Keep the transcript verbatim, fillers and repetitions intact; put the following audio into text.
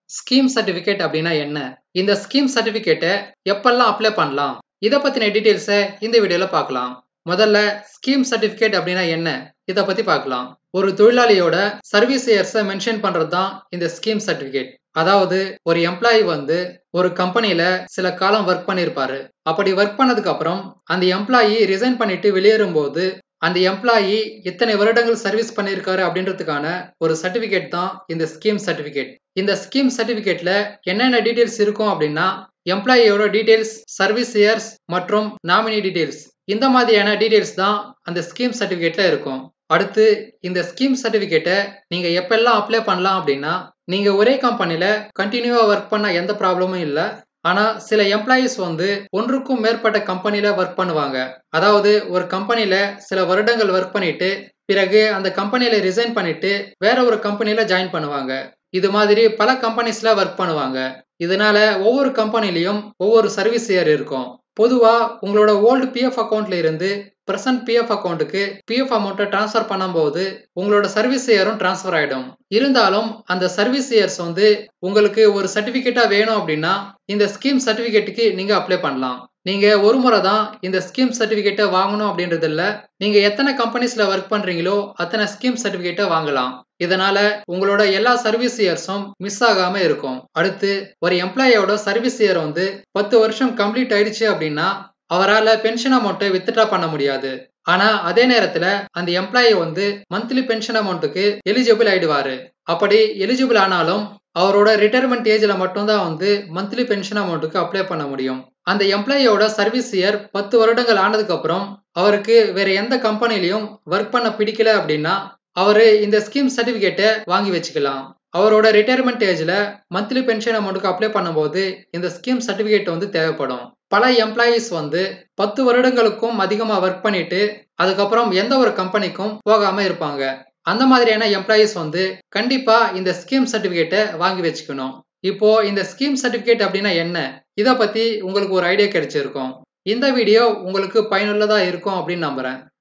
Scheme certificate அப்படின்னா என்ன? இந்த ஸ்கீம் சர்டிபிகேட்டை எப்பெல்லாம் அப்ளை பண்ணலாம்? இதை பத்தின டீடைல்ஸை இந்த வீடியோல பார்க்கலாம். முதல்ல ஸ்கீம் சர்டிபிகேட் அப்படின்னா என்ன? இதை பத்தி பார்க்கலாம். ஒரு தொழிலாளியோட சர்வீஸ் இயர்ஸை மென்ஷன் பண்றது தான் இந்த ஸ்கீம் சர்டிபிகேட். அதாவது ஒரு எம்ப்ளாயி வந்து ஒரு கம்பெனில சில காலம் ஒர்க் பண்ணிருப்பாரு. அப்படி ஒர்க் பண்ணதுக்கு அப்புறம் அந்த எம்ப்ளாயி ரிசைன் பண்ணிட்டு வெளியேறும் போது அந்த எம்ப்ளாயி இத்தனை வருடங்கள் சர்வீஸ் பண்ணிருக்காரு அப்படின்றதுக்கான ஒரு சர்டிபிகேட் தான் இந்த ஸ்கீம் சர்டிபிகேட். இந்த ஸ்கீம் சர்டிபிகேட்ல என்னென்ன டீடைல்ஸ் இருக்கும் அப்படின்னா, எம்ப்ளாயியோட டீடைல்ஸ், சர்வீஸ் இயர்ஸ் மற்றும் நாமினி டீடைல்ஸ், இந்த மாதிரியான டீடைல்ஸ் தான் அந்த ஸ்கீம் சர்டிபிகேட்ல இருக்கும். அடுத்து இந்த ஸ்கீம் சர்டிபிகேட்டை நீங்க எப்பெல்லாம் அப்ளை பண்ணலாம் அப்படின்னா, நீங்க ஒரே கம்பெனில கண்டினியூவா ஒர்க் பண்ண எந்த ப்ராப்ளமும் இல்லை. ஆனா சில எம்ப்ளாயிஸ் வந்து ஒன்றுக்கும் மேற்பட்ட கம்பெனில ஒர்க் பண்ணுவாங்க. அதாவது ஒரு கம்பெனில சில வருடங்கள் ஒர்க் பண்ணிட்டு பிறகு அந்த கம்பெனில ரிசைன் பண்ணிட்டு வேற ஒரு கம்பெனில ஜாயின் பண்ணுவாங்க. இது மாதிரி பல கம்பெனிஸ்ல ஒர்க் பண்ணுவாங்க. இதனால ஒவ்வொரு கம்பெனிலையும் ஒவ்வொரு சர்வீஸ் இயர் இருக்கும். பொதுவா உங்களோட ஓல்டு பிஎஃப் அக்கௌண்ட்ல இருந்து பிரசன்ட் பிஎஃப் அக்கௌண்ட்டுக்கு பிஎஃப் அமௌண்ட்டை டிரான்ஸ்ஃபர் பண்ணும்போது உங்களோட சர்வீஸ் இயரும் டிரான்ஸ்ஃபர் ஆயிடும். இருந்தாலும் அந்த சர்வீஸ் இயர்ஸ் வந்து உங்களுக்கு ஒரு சர்டிபிகேட்டா வேணும் அப்படின்னா இந்த ஸ்கீம் சர்டிபிகேட்டுக்கு நீங்க அப்ளை பண்ணலாம். நீங்க ஒரு முறை தான் இந்த ஸ்கீம் சர்டிபிகேட்டை வாங்கணும் அப்படின்றது இல்ல. நீங்க எத்தனை கம்பெனிஸ்ல ஒர்க் பண்றீங்களோ அத்தனை ஸ்கீம் சர்டிபிகேட்டை வாங்கலாம். இதனால உங்களோட எல்லா சர்வீஸ் இயர்ஸும் மிஸ் ஆகாம இருக்கும். அடுத்து ஒரு எம்ப்ளாயோட சர்வீஸ் இயர் வந்து பத்து வருஷம் கம்ப்ளீட் ஆயிடுச்சு அப்படின்னா அவரால் பென்ஷன் அமௌண்ட்டை வித்ட்ரா பண்ண முடியாது. ஆனா அதே நேரத்துல அந்த எம்ப்ளாயி வந்து மந்த்லி பென்ஷன் அமௌண்ட்டுக்கு எலிஜிபிள் ஆயிடுவாரு. அப்படி எலிஜிபிள் ஆனாலும் அவரோட ரிட்டையர்மெண்ட் ஏஜ்ல மட்டும்தான் வந்து மந்த்லி பென்ஷன் அமௌண்ட்டுக்கு அப்ளை பண்ண முடியும். அந்த எம்ப்ளாயியோட சர்வீஸ் இயர் பத்து வருடங்கள் ஆனதுக்கு அப்புறம் அவருக்கு வேற எந்த கம்பெனிலையும் ஒர்க் பண்ண பிடிக்கல அப்படின்னா அவரு இந்த ஸ்கீம் சர்டிபிகேட்டை வாங்கி வச்சுக்கலாம். அவரோட ரிட்டையர்மெண்ட் ஏஜ்ல மந்த்லி பென்ஷன் அமௌண்ட்டுக்கு அப்ளை பண்ணும்போது இந்த ஸ்கீம் சர்டிபிகேட் வந்து தேவைப்படும். பல எம்ப்ளாயிஸ் வந்து பத்து வருடங்களுக்கும் அதிகமா ஒர்க் பண்ணிட்டு அதுக்கப்புறம் எந்த ஒரு கம்பெனிக்கும் போகாம இருப்பாங்க. அந்த மாதிரியான எம்ப்ளாயிஸ் வந்து கண்டிப்பா இந்த ஸ்கீம் சர்டிபிகேட்டை வாங்கி வச்சுக்கணும். இப்போ இந்த ஸ்கீம் சர்டிபிகேட் அப்படின்னா என்ன? இதை பத்தி உங்களுக்கு ஒரு ஐடியா கிடைச்சிருக்கும். இந்த வீடியோ உங்களுக்கு பயனுள்ளதா இருக்கும் அப்படின்னு நம்புறேன்.